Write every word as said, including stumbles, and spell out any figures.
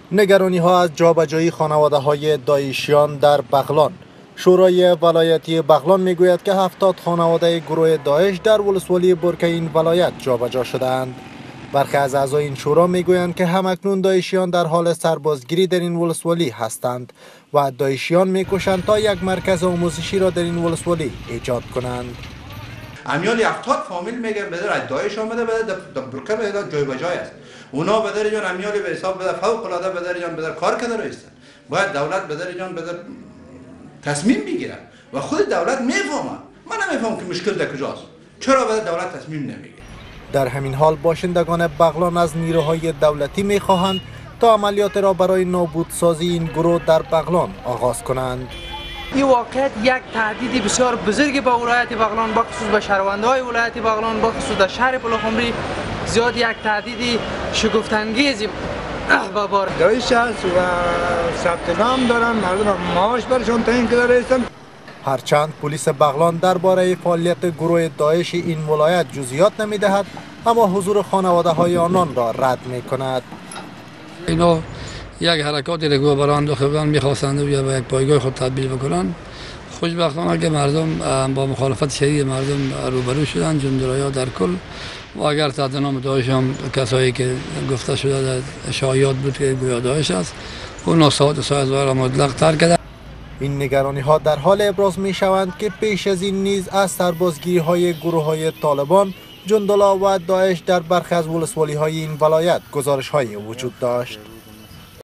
نگرانی ها از جابجایی خانواده های داعشیان در بغلان. شورای ولایتی بغلان میگوید که هفتاد خانواده گروه داعش در ولسوالی برکه این ولایت جابجا شدند. برخی از اعضای این شورا میگویند که همکنون داعشیان در حال سربازگیری در این ولسوالی هستند و داعشیان میکوشند تا یک مرکز آموزشی را در این ولسوالی ایجاد کنند. امیال هفتاد فامیل میگه بدر داعش آمده بده در برکه بده جای بجای است. اونا بدر جان امیال به حساب بده فوق العاده بدر جان بدر کار کرده رایستن. باید دولت بدر جان بدر تصمیم بگیره و خود دولت میفهمه. من نمیفهمم که مشکل در کجاست. چرا بدر دولت تصمیم نمیگیره؟ در همین حال باشندگان بغلان از نیروهای دولتی میخواهند تا عملیات را برای نابودسازی این گروه در بغلان آغاز کنند. این واقعیت یک تهدید بسیار بزرگی به ولایت بغلان، بخصوص به شهروندهای ولایت بغلان، بخصوص در شهر بلخمری زیاد یک تهدید شگفت‌انگیزی به بار داعش است و ثبت نام دارن، مردم معاش برشون تعیین کرده هستند. هرچند پلیس بغلان درباره فعالیت گروه داعش این ولایت جزئیات نمیدهد، اما حضور خانواده های آنان را رد می کند. اینا یک حرکاتی را برای انداختن میخواستند و یا به یک پایگاه خود تبدیل بکنند. خوشبختانه که مردم با مخالفت شدید مردم روبرو شدند، جندریا در کل، و اگر تحت نام داعش هم کسایی که گفته شده شایعات بود که گویا داعش است، اونا ساعت ساعت را مطلق ترک کردند. این نگرانی ها در حال ابراز می شوند که پیش از این نیز از سربازگیری های گروه های طالبان، جندلا و داعش در برخی از ولسوالی های این ولایت گزارش های وجود داشت.